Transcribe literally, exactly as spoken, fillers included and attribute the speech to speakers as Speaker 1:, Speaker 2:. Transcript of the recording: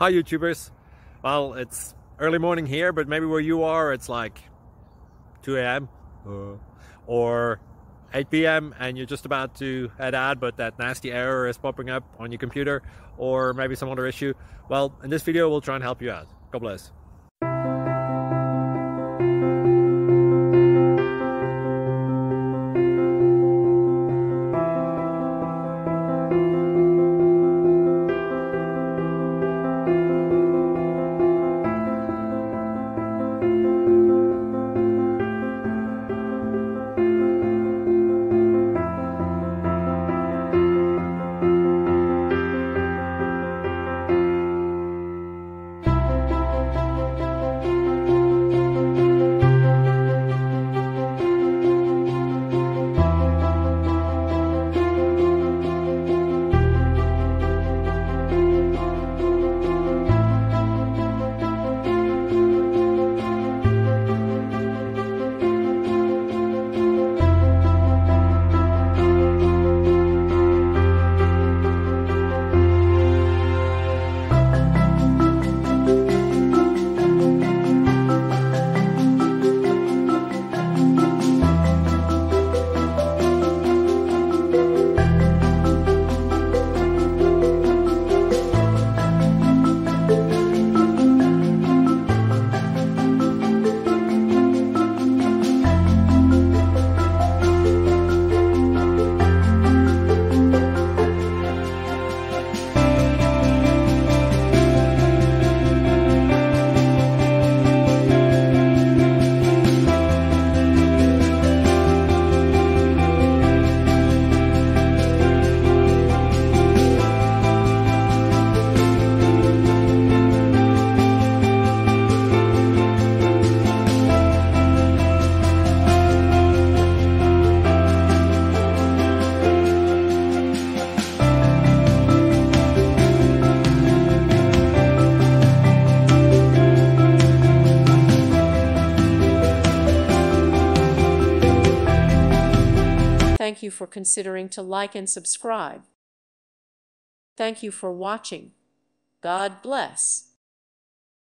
Speaker 1: Hi YouTubers. Well, it's early morning here, but maybe where you are it's like two A M uh, or eight P M and you're just about to head out, but that nasty error is popping up on your computer, or maybe some other issue. Well, in this video we'll try and help you out. God bless.
Speaker 2: Thank you for considering to like and subscribe. Thank you for watching. God bless.